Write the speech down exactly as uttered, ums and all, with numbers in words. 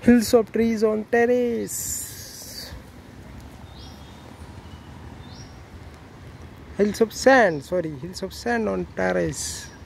Hills of trees on terrace. Hills of sand, sorry, hills of sand on terrace.